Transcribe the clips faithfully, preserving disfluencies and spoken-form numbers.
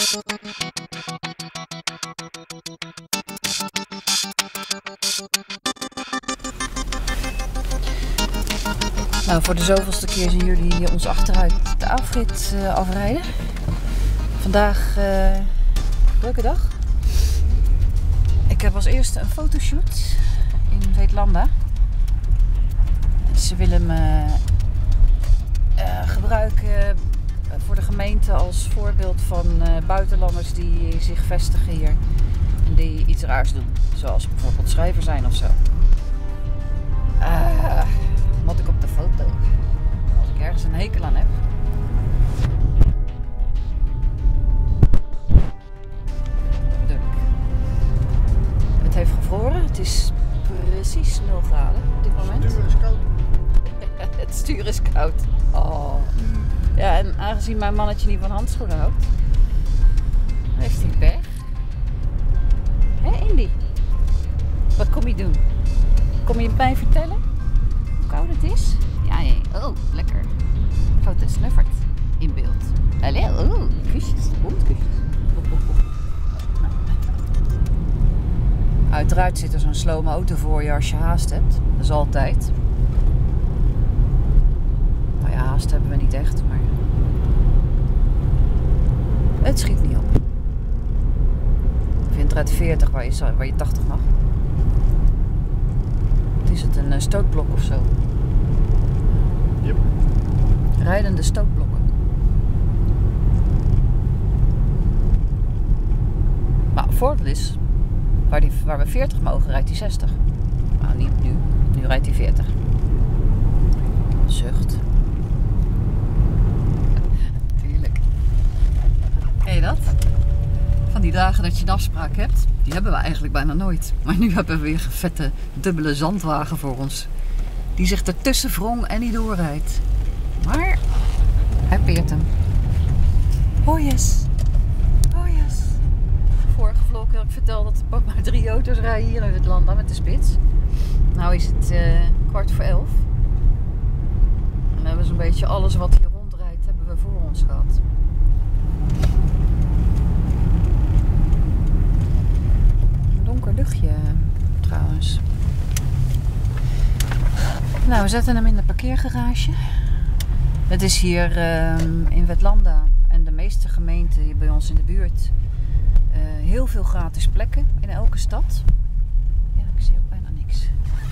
Nou, voor de zoveelste keer zien jullie ons achteruit de afrit uh, afrijden. Vandaag uh, drukke dag. Ik heb als eerste een fotoshoot in Vetlanda. Ze willen me uh, gebruiken voor de gemeente als voorbeeld van uh, buitenlanders die zich vestigen hier en die iets raars doen. Zoals bijvoorbeeld schrijver zijn of zo. Uh, Moet ik op de foto. Als ik ergens een hekel aan heb. Druk. Het heeft gevroren. Het is precies nul graden op dit moment. Het stuur is koud. Het stuur is koud. Oh. Ja, en aangezien mijn mannetje niet van handschoenen houdt, heeft hij pech. Hé, Indy? Wat kom je doen? Kom je mij vertellen hoe koud het is? Ja, nee. Oh, lekker. Foto snuffert in beeld. Allee, oh, kusjes. Hondkusjes. Oh, oh, oh. Nou. Uiteraard zit er zo'n slome auto voor je als je haast hebt. Dat is altijd. Nou ja, haast hebben we niet echt, maar het schiet niet op. Ik vind het veertig waar je, waar je tachtig mag. Is het een stootblok of zo? Yep. Rijdende stootblokken. Maar voordeel is, waar, die, waar we veertig mogen, rijdt hij zestig. Nou, niet nu. Nu rijdt hij veertig. Zucht. Tuurlijk. Ken je dat? Van die dagen dat je een afspraak hebt, die hebben we eigenlijk bijna nooit. Maar nu hebben we weer een vette dubbele zandwagen voor ons. Die zich ertussen wrong en niet doorrijdt. Maar hij peert hem. Oh yes. Oh yes. Vorige vlog had ik verteld dat er maar drie auto's rijden hier in Vetlanda met de spits. Nou is het uh, kwart voor elf. En we hebben zo'n beetje alles wat hier rondrijdt hebben we voor ons gehad. Donker luchtje trouwens. Nou, we zetten hem in de parkeergarage. Het is hier uh, in Vetlanda en de meeste gemeenten hier bij ons in de buurt uh, heel veel gratis plekken in elke stad. Ja, ik zie ook bijna niks.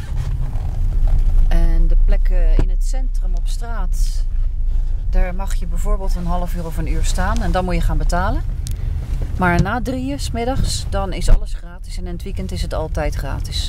En de plekken in het centrum op straat, daar mag je bijvoorbeeld een half uur of een uur staan en dan moet je gaan betalen. Maar na drieën 's middags, dan is alles gratis en in het weekend is het altijd gratis.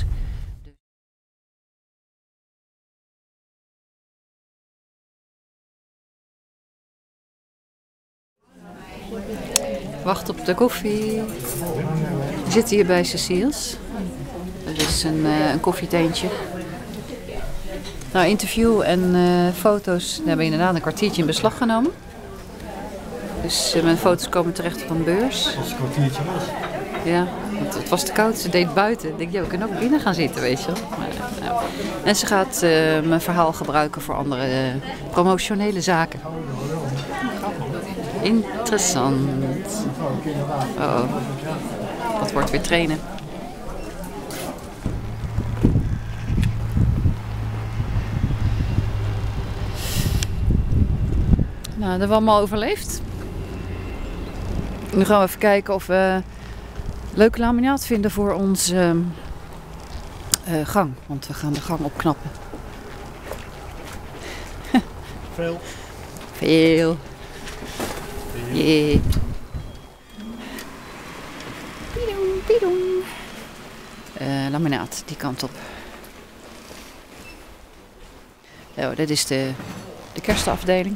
Wacht op de koffie. We zitten hier bij Cecile's. Dat is een, uh, een koffietentje. Nou, interview en uh, foto's hebben inderdaad een kwartiertje in beslag genomen. Dus uh, mijn foto's komen terecht op een beurs. Als het een kwartiertje was. Ja, want het was te koud. Ze deed buiten. Ik denk, ja, we kunnen ook binnen gaan zitten, weet je wel. Maar, nou. En ze gaat uh, mijn verhaal gebruiken voor andere uh, promotionele zaken. Interessant. Oh, dat wordt weer trainen. Nou, dat hebben we allemaal overleefd. Nu gaan we even kijken of we leuke laminaat vinden voor onze uh, gang. Want we gaan de gang opknappen. Veel. Veel. Yeah. Pidoen, pidoen. Uh, laminaat, die kant op. Oh, dit is de, de kerstafdeling.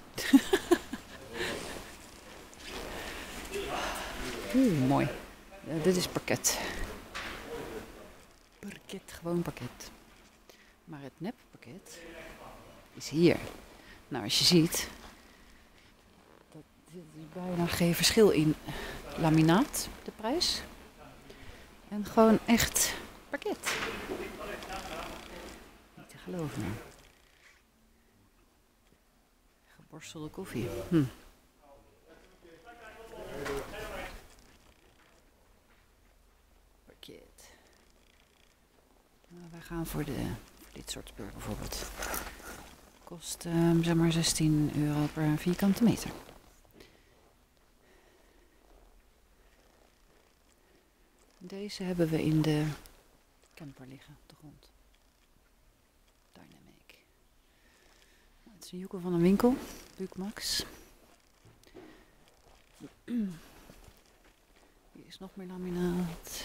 Oeh, mooi. Uh, dit is parket. Parket, gewoon parket. Maar het neppakket is hier. Nou, als je ziet, dat er is bijna geen verschil in laminaat, de prijs. En gewoon echt parket. Niet te geloven. Geborstelde koffie. Hm. we gaan voor, de, voor dit soort spullen bijvoorbeeld. Kost uh, zeg maar zestien euro per vierkante meter. Deze hebben we in de camper liggen op de grond. Dynamic. Het is een joekel van een winkel. Bukmax. Hier is nog meer laminaat.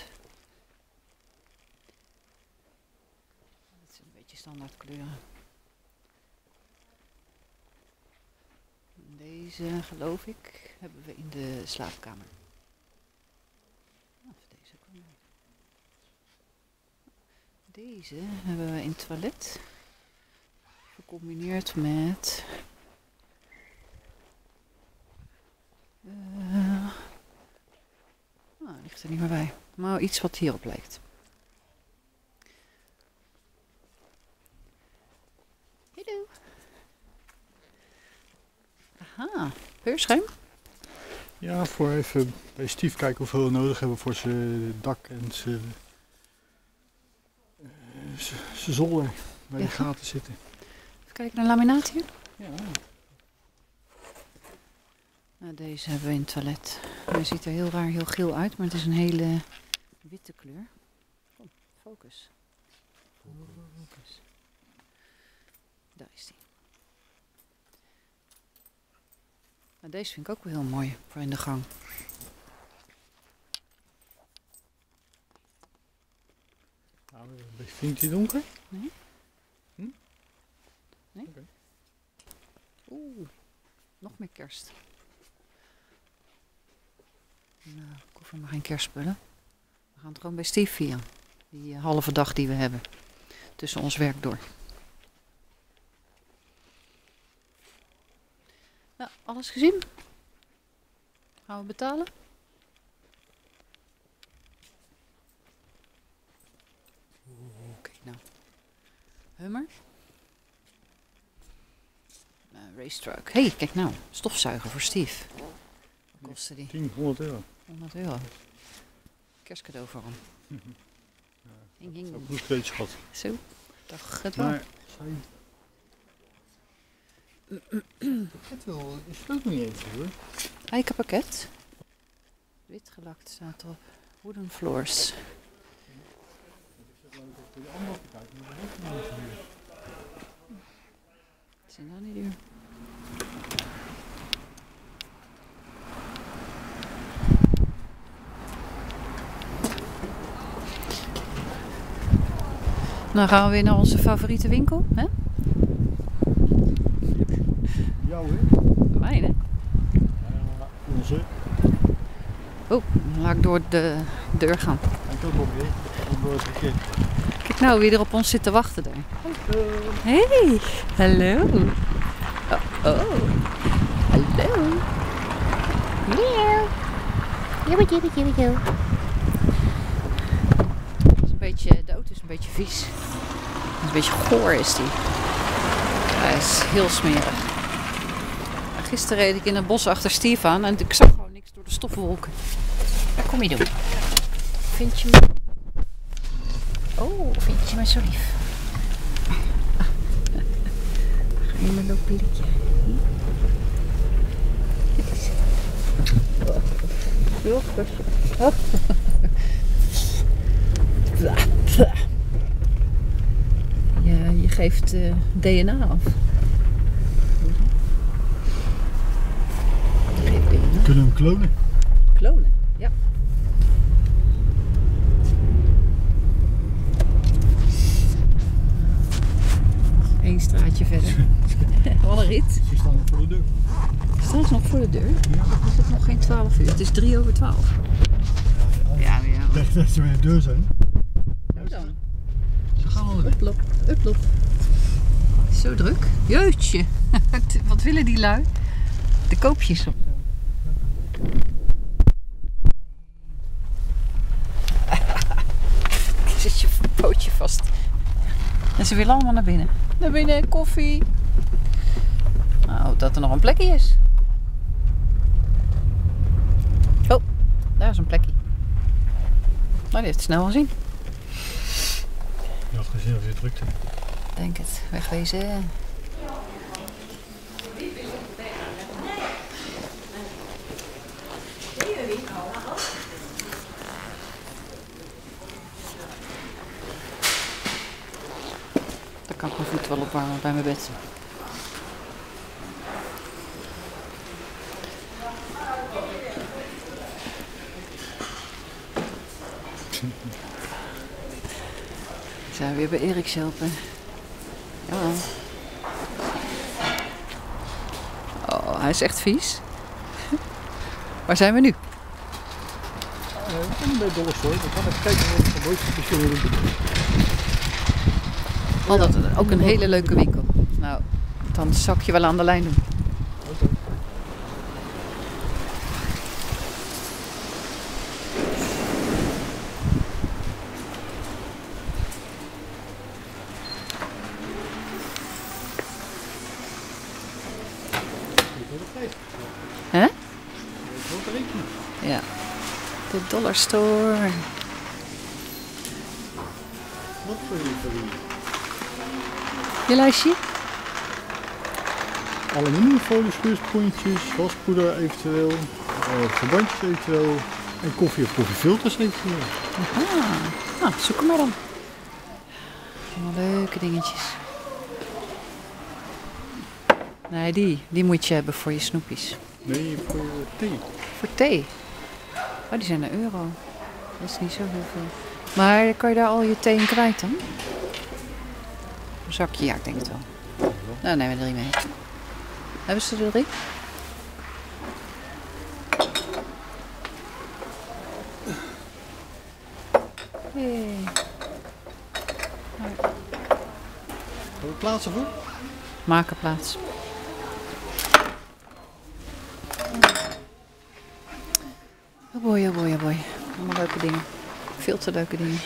Het is een beetje standaard kleuren. Deze, geloof ik, hebben we in de slaapkamer. Of deze ook wel. Deze hebben we in het toilet. Gecombineerd met... Uh, nou, ligt er niet meer bij. Maar iets wat hierop lijkt. Hallo. Aha, peurschuim? Ja, voor even bij Steve kijken hoeveel we nodig hebben voor zijn dak en zijn uh, zijn zolder waar Ja. de gaten zitten. Even kijken naar laminaat hier. Ja. Nou, deze hebben we in het toilet. Hij ziet er heel raar, heel geel uit, maar het is een hele witte kleur. Kom, focus. Focus. Daar is die. Nou, deze vind ik ook wel heel mooi voor in de gang. Nou, vind je het donker? Nee? Hm? Nee? Okay. Oeh, nog meer kerst. Nou, ik hoef er maar geen kerstspullen. We gaan het gewoon bij Steve vieren. Die uh, halve dag die we hebben. Tussen ons werk door. Nou, alles gezien? Gaan we betalen? Oeh, kijk nou. Hummer. Uh, racetruck. Hé, hey, kijk nou. Stofzuiger voor Steve. Wat kostte die? tien, honderd euro. honderd euro. Kerstcadeau voor hem. Ja, Hing, hing. dat goed steeds schat. Zo, dacht het wel. Maar, zij... Het wel, is het ook niet eens hoor. Eikenpakket. Wit gelakt staat erop. Wooden floors. Zijn dat niet duur? Dan gaan we weer naar onze favoriete winkel, hè? Jou hè? Mijn, hè? Ja, onze. Oh, dan laat ik door de deur gaan. Ik ook op weer. Ik word verkeerd. Kijk nou wie er op ons zit te wachten daar. Hey, hallo. Oh, oh. Hallo. Meow. Jibbe, jibbe, jibbe, jibbe. Het is een beetje, de auto is een beetje vies. Het is een beetje goor is die. Hij is heel smerig. Gisteren reed ik in het bos achter Steve aan en ik zag gewoon niks door de stofwolken. Wat kom je doen? Vind je me... Oh, vind je mij zo lief? Ga je me lopen liedje? Ja, je geeft uh, D N A af. Je geeft D N A. Kunnen we hem klonen? Klonen, ja. Eén straatje verder. Wat een rit. Ze staan nog voor de deur. Staan ze nog voor de deur? Is het nog geen twaalf uur? Het is drie over twaalf. Ja, ja. Ik dacht dat ze bij de deur zijn. Hoe dan? Ze gaan al weg. Uplop, uplop. Zo druk. Jeutje. Wat willen die lui? De koopjes op. Zet je pootje vast. En ze willen allemaal naar binnen. Naar binnen, koffie. Nou, dat er nog een plekje is. Oh, daar is een plekje. Nou, die heeft het snel gezien. Je had Gezien of je drukte. Denk het. Wegwezen. Daar kan ik mijn voet wel opwarmen bij mijn bed. Zijn we weer bij Erik helpen? Ja. Oh, hij is echt vies. Waar zijn we nu? Uh, we zijn bij Dollar Store. We gaan even kijken wat voor boodschapjes kunnen doen. Oh, dat is ook een hele leuke winkel. Nou, dan zou ik je wel aan de lijn doen. Okay. Hè? Ja. De Dollar Store. Wat voor je? Je lijstje? Aluminiumfolie, schuursponsjes, waspoeder eventueel, uh, verbandjes eventueel en koffie of koffiefilters eventueel. Aha. Nou, zoek hem maar dan. Allemaal leuke dingetjes. Nee, die. Die moet je hebben voor je snoepjes. Nee, voor thee. Voor thee. Oh, die zijn een euro. Dat is niet zo heel veel. Maar kan je daar al je thee in kwijt dan? Een zakje? Ja, ik denk het wel. Nou, nemen we er drie mee. Hebben ze er drie? Hey. Gaan we plaatsen voor? Maken plaats. Oh boy, oh boy, oh boy. Allemaal leuke dingen. Veel te leuke dingen.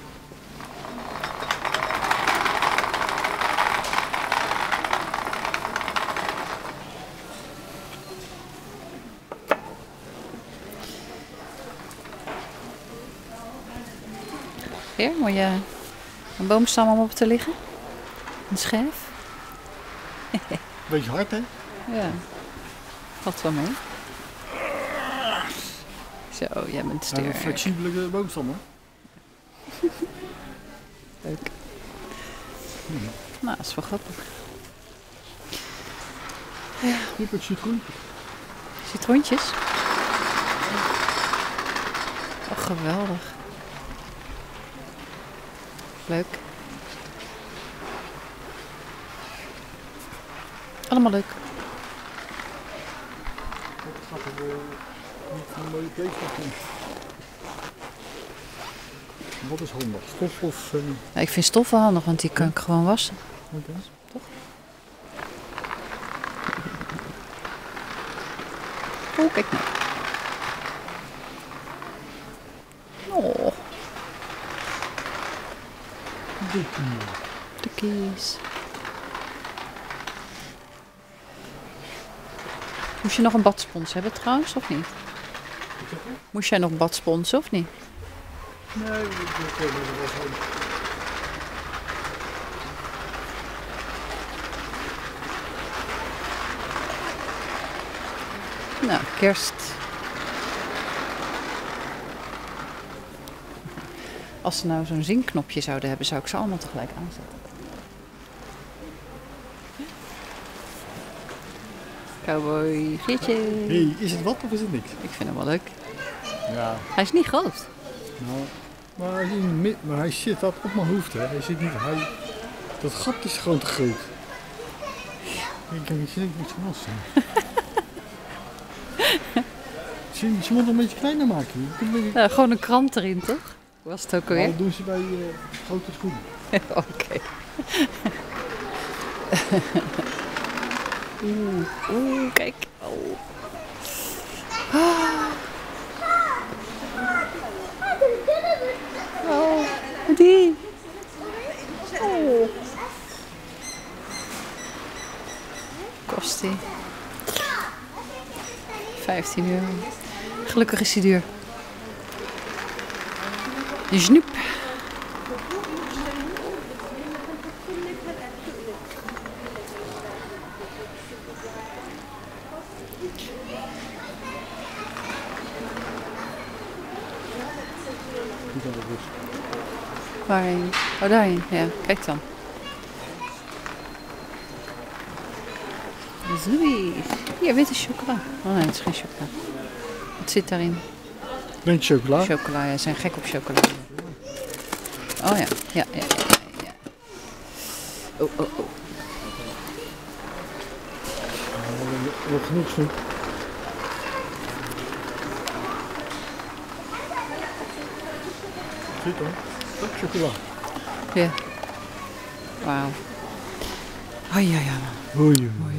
Weer, moet je een boomstam om op te liggen? Een scherf? Beetje hard, hè? Ja, valt wel mee. Zo, jij bent Een sterk. flexibele boomstam, hoor. Leuk. Hmm. Nou, dat is wel grappig. Hier heb ik citroen. Citroentjes? Oh, geweldig. Leuk. Allemaal leuk. Dat gaat er uh, niet een mooie kleedstof in. Wat is handig? Stof of... Uh... Ja, ik vind stoffen handig, want die kan ik gewoon wassen. Oké. Toch? Oh, kijk nou. Oh, de kies. Moest je nog een badspons hebben trouwens, of niet? Moest jij nog badspons of niet? Nee, dat was handig. Nou, kerst. Als ze nou zo'n zinknopje zouden hebben, zou ik ze allemaal tegelijk aanzetten. Cowboy, Geertje. Hey, is het wat of is het niks? Ik vind hem wel leuk. Ja. Hij is niet groot. Nou, maar, hij is in het mid- maar hij zit dat op mijn hoofd, hè. Hij zit niet... Hij, dat gat is gewoon te groot. Ik kan niet niks van los zijn. Ze, ze moet het een beetje kleiner maken. Je kunt een beetje... Ja, gewoon een krant erin, toch? Hoe was het ook alweer? Nou, dat doen ze bij uh, grote schoenen. Oké. Oeh, oeh, kijk. Oh. Oh, die. Oh. Kost die? vijftien euro. Gelukkig is die duur. Snoep. Niet aan de bus. Waarheen? Oh, daarheen. Ja, kijk dan. Zoei. Hier, witte chocola. Oh nee, dat is geen chocola. Wat zit daarin? Denk je chocola? Chocola, ja, ze zijn gek op chocola. Oh ja, ja, ja, ja, ja. Oh, oh, oh. Wel genoeg snoep. Zit hoor. Ook chocola. Ja. Wauw. Oh ja, ja. Oei, Mooi.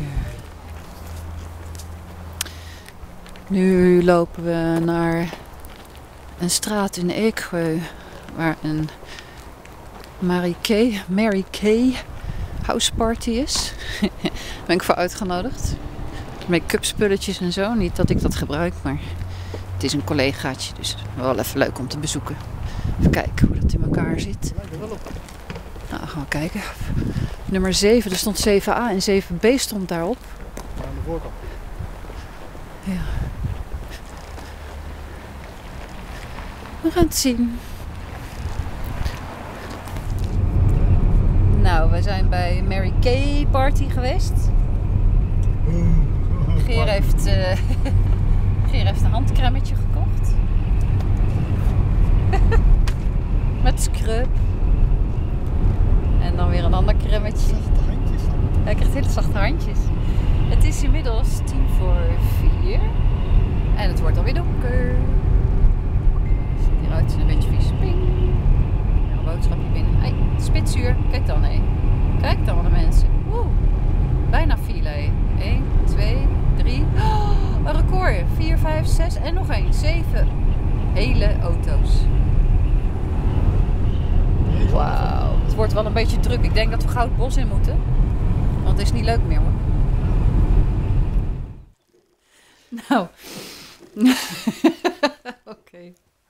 Nu lopen we naar een straat in Eekgeu waar een Mary Kay, Mary Kay houseparty is. Daar ben ik voor uitgenodigd. Make-up spulletjes en zo. Niet dat ik dat gebruik, maar het is een collegaatje, dus wel even leuk om te bezoeken. Even kijken hoe dat in elkaar zit. Nou, gaan we kijken. Nummer zeven, er stond zeven A en zeven B stond daarop. Aan de voorkant. Ja. We gaan het zien. Nou, we zijn bij Mary Kay Party geweest. Geer heeft, uh, Geer heeft een handcremmetje gekocht. Met scrub. En dan weer een ander cremmetje. Zachte handjes. Hij krijgt hele zachte handjes. Het is inmiddels tien voor vier. En het wordt alweer donker. Het ziet hieruit, een beetje vies. Ping. Weer een boodschapje binnen. Hey, spitsuur. Kijk dan, hé. Kijk dan, de mensen. Oeh. Bijna file. één, twee, drie. Oh, een record. vier, vijf, zes en nog één. zeven hele auto's. Wauw. Het wordt wel een beetje druk. Ik denk dat we gauw het bos in moeten. Want het is niet leuk meer, hoor. Nou. Oké.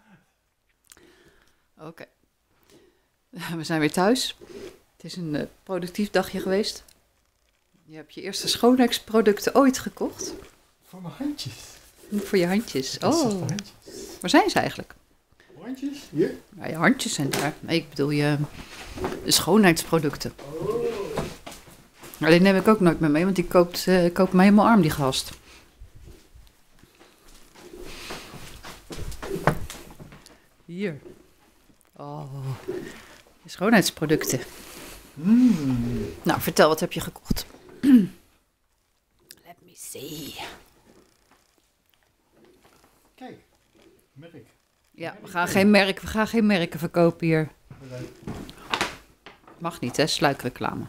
Oké. We zijn weer thuis. Het is een uh, productief dagje geweest. Je hebt je eerste schoonheidsproducten ooit gekocht. Voor mijn handjes. Voor je handjes. Dat is Oh. zachte handjes. Waar zijn ze eigenlijk? Handjes? Hier. Nou, je handjes zijn daar. Nee, ik bedoel je de schoonheidsproducten. Maar die neem ik ook nooit meer mee, want die koopt, uh, koopt me helemaal arm, die gast. Hier. Oh, je schoonheidsproducten. Mm. Nou, vertel, wat heb je gekocht? Let me see. Kijk, merk. Ja, we gaan geen merk, we gaan geen merken verkopen hier. Mag niet, hè? Sluikreclame.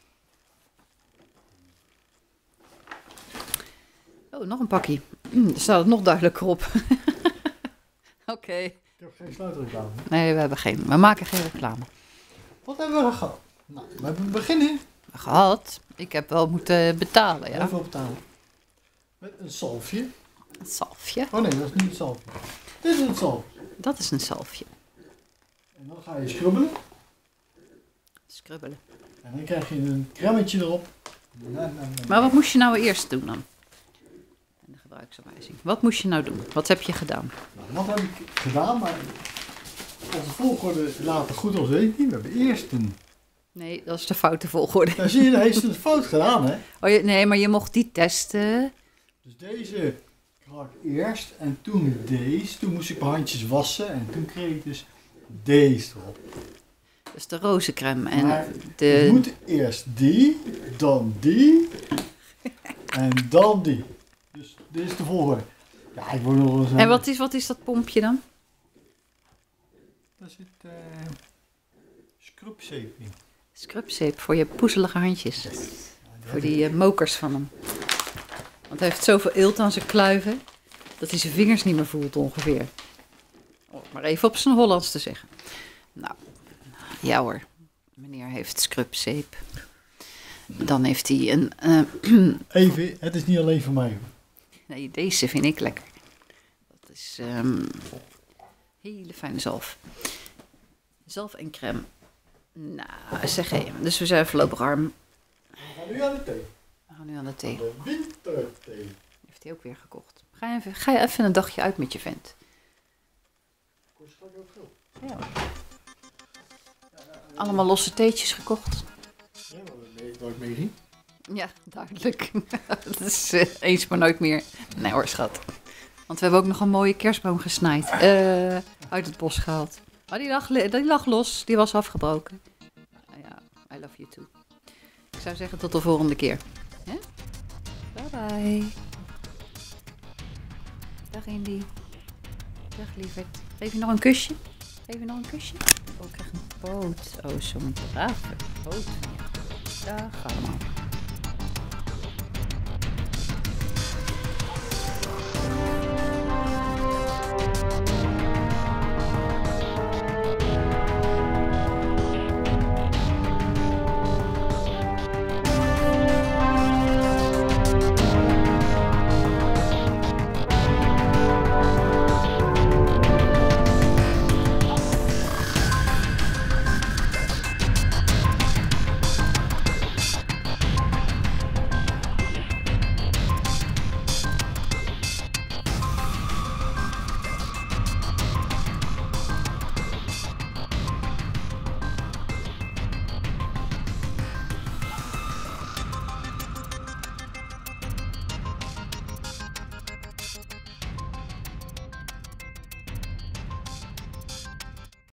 Oh, nog een pakje. Mm, er staat het nog duidelijker op. Oké. Okay. Ik heb geen sluitreclame. Nee, we hebben geen. We maken geen reclame. Wat hebben we gehad? Nou, we hebben beginnen. Gehad. Ik heb wel moeten betalen, ja. Hoeveel betalen? Met een zalfje. Een zalfje. Oh nee, dat is niet een zalfje. Dit is een zalfje. Dat is een zalfje. En dan ga je scrubbelen. Scrubbelen. En dan krijg je een cremmetje erop. Na, na, na. Maar wat moest je nou eerst doen dan? In de gebruiksaanwijzing. Wat moest je nou doen? Wat heb je gedaan? Nou, wat heb ik gedaan? Maar onze volgorde later goed als weet ik niet. We hebben eerst een... Nee, dat is de foute volgorde. Daar zie je, daar heeft ze het fout gedaan, hè? Oh, je, nee, maar je mocht die testen. Dus deze kreeg ik eerst en toen deze. Toen moest ik mijn handjes wassen en toen kreeg ik dus deze erop. Dat is de rozencrème. En Maar de... je moet eerst die, dan die en dan die. Dus dit is de volgorde. Ja, ik word nog wel eens... En wat is, wat is dat pompje dan? Daar zit uh, scrubzeep in. Scrubzeep voor je poezelige handjes. Voor die uh, mokers van hem. Want hij heeft zoveel eelt aan zijn kluiven dat hij zijn vingers niet meer voelt ongeveer. Om maar even op zijn Hollands te zeggen. Nou, ja hoor. Meneer heeft scrubzeep. Dan heeft hij een... Uh, Even, het is niet alleen voor mij. nee, deze vind ik lekker. Dat is um, hele fijne zalf. Zalf en crème. Nou, zeg hé. Dus we zijn voorlopig arm. We gaan nu aan de thee. We gaan nu aan de thee. De winterthee. Heeft hij ook weer gekocht. Ga je, even, ga je even een dagje uit met je vent. Kost straks ook veel. Ja. Allemaal losse theetjes gekocht. Ja, maar dat weet ik nooit meer zien. Ja, duidelijk. Dat is uh, eens maar nooit meer. Nee hoor, schat. Want we hebben ook nog een mooie kerstboom gesnaaid. Uh, uit het bos gehaald. Oh, die lag, die lag los. Die was afgebroken. Nou ja, I love you too. Ik zou zeggen tot de volgende keer. Hè? Bye bye. Dag Indy. Dag lieverd. Geef je nog een kusje? Geef je nog een kusje? Oh, ik krijg een poot. Oh, zo'n brave poot. Ja. Dag allemaal.